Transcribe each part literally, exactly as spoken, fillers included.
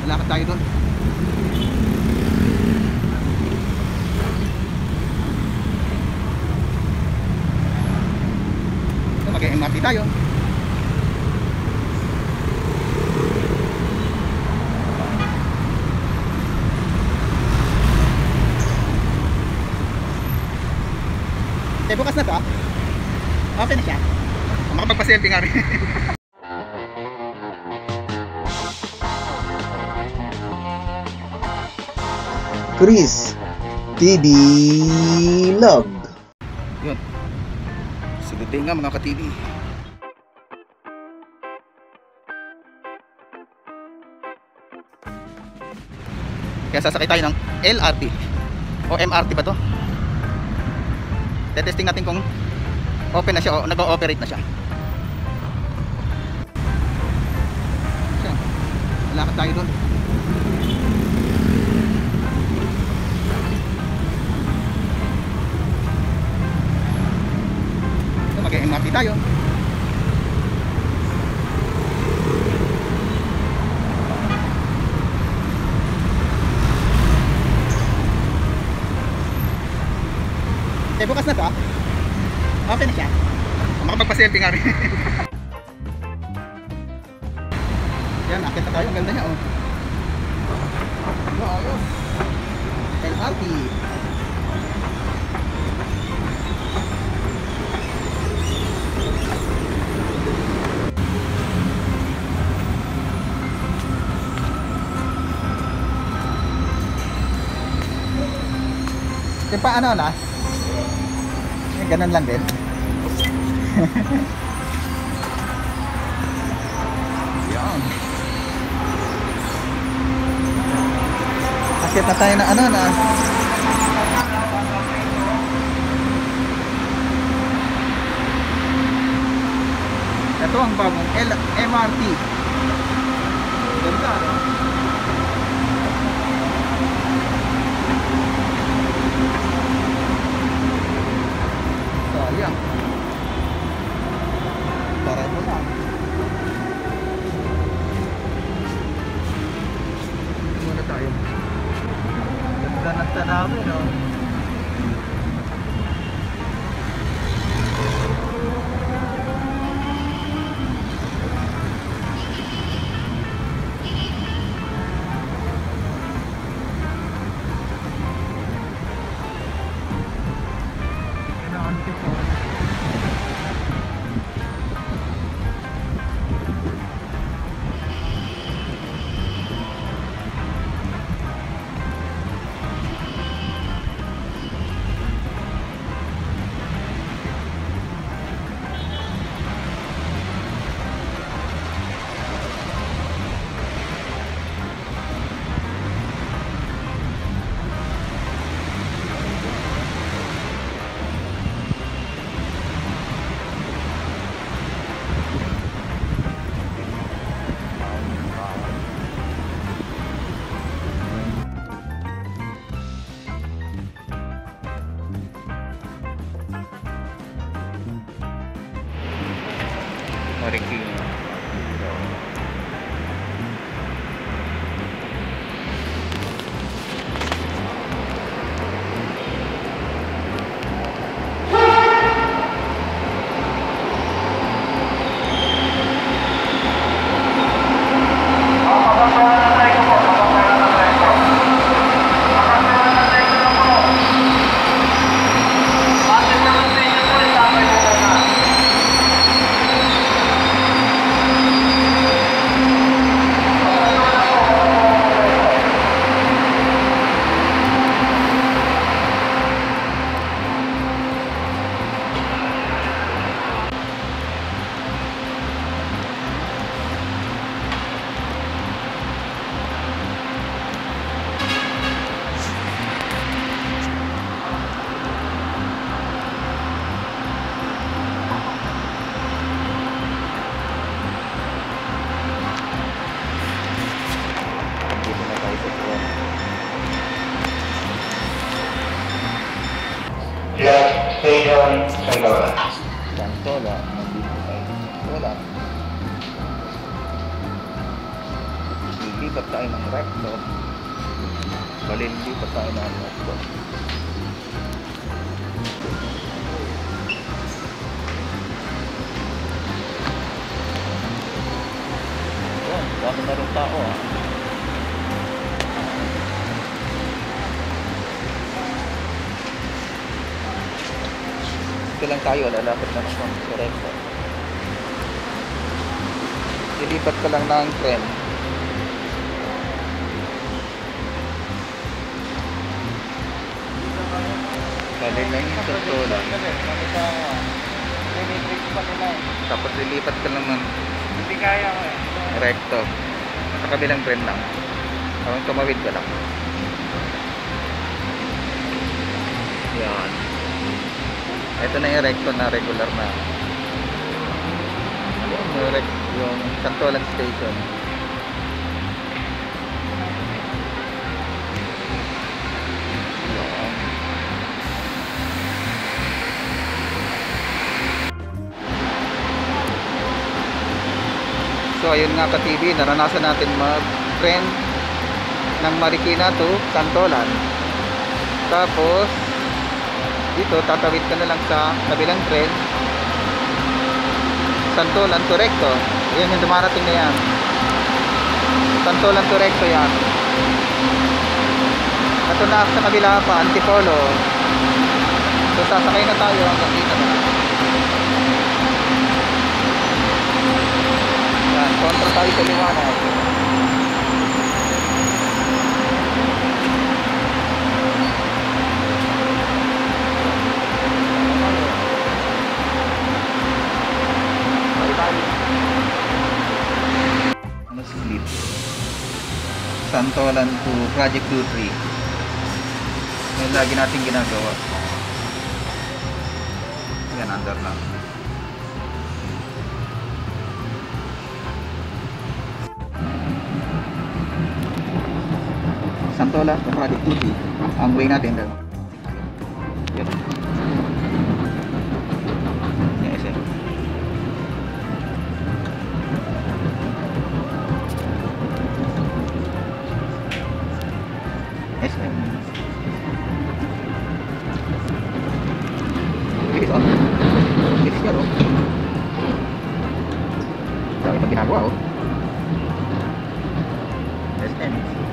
Lakad tayo doon. So, mag-M R T tayo. Eh, bukas na to. Open na siya. Makapagpa-selfie nga rin. Chris T V Log. Yun. Sigutin nga mga ka-T V. Kaya sasakay tayo ng L R T o M R T ba to? Testing natin kung open na siya o nag-ooperate na siya. So, lakad tayo doon. So, mag-M R T tayo. Eh, bukas na to. Open na siya. Makapagpa-selfie nga rin. Yan, akit na tayo. Ang ganda niya, oh. Wow, ayos. L R T. Yung pa ano na? Ganun lang din. Yan. Akit na tayo na ano na. Ito ang bagong L M R T. Ganda, no? Sayang. Para mo na. Muna tayo. Ganda ng tanawin, no? Marikina. Station Santola. Santola. Nandito tayo. Wala. Silip. lipat tayo ng recto. Bali, lipat tayo ng recto. Ayan, dami na rin tao ah. Ito lang tayo, lalapit na sa recto. Ilipat ka lang ng tren. Bali lang yung Santolan. Tapos lilipat ka lang ng Hindi kaya ko eh. recto. Sa kabilang tren lang. Parang tumawid ka lang. Yan. Ito na yung recto na regular na. Yung, rec yung Santolan Station. Yan. So ayun nga ka-T V, naranasan natin mag-tren ng Marikina to Santolan. Tapos dito tatawid ka na lang sa kabilang tren Santolan to recto. Ayan yung dumarating na yan. Santolan to recto yan. Ito na sa kabila pa, Antipolo. So sasakay na tayo hanggang dito na. Yan, kontra tayo sa liwanag. Ano split? Santolan to Project two three. Yung lagi natin ginagawa. Yan, under lang. Santolan to Project two three. Ang way natin daw. Yan. Yan, S M. S M. Bilis oh. Bilis niya oh. Dami pag ginagawa oh. S M.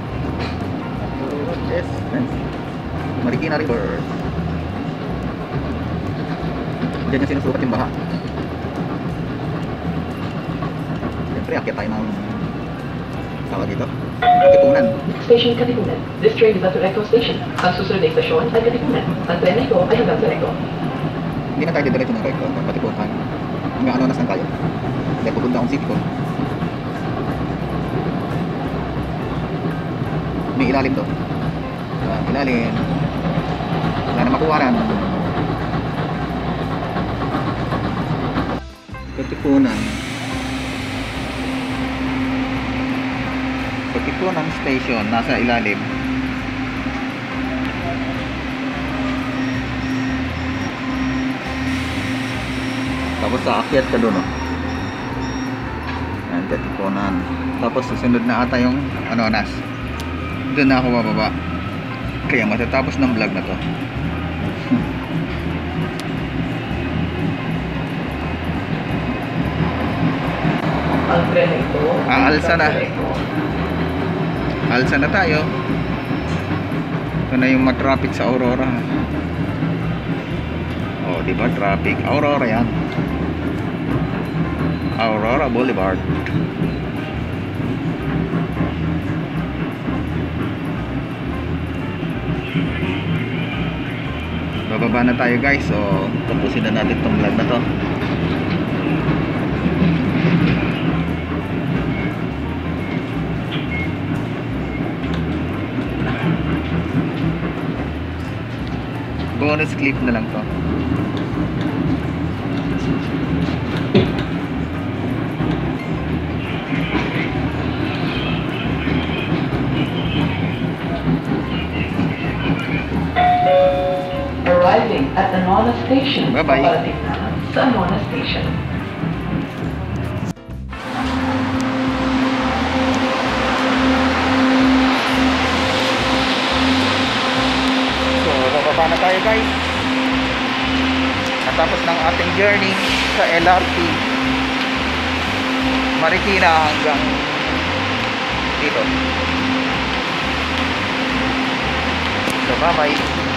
S M. Marikina River. Diyan yung sinusukat yung baha. Siyempre akyat tayo ng tawag dito Katipunan. Station Katipunan. This train is at Recto Station. Ang susunod na istasyon ay Katipunan. Ang tren na ito ay hanggang sa Recto. Hindi na tayo diretso ng Recto, Katipunan. Hanggang ano nasan tayo? Dahil pupunta akong city ko. May ilalim to. Uh, ilalim. Wala na makuwaran. Katipunan. Katipunan Station, nasa ilalim. Tapos sa akyat ka doon, oh. Yan, Katipunan. Tapos susunod na ata yung Anonas. Doon na ako bababa. Kaya matatapos ng vlog na to. Ang tren na ito Aalsa na. Alsa na tayo. Ito na yung matraffic sa Aurora. Oh, di ba traffic? Aurora yan. Aurora Boulevard. Bababa na tayo guys. So, tapusin na natin tong vlog na to. Bonus clip na lang to. Arriving at Anonas Station. Bye-bye. Paparating na sa Anonas Station. bababa na tayo guys. Natapos ng ating journey sa L R T Marikina hanggang dito. So bye bye.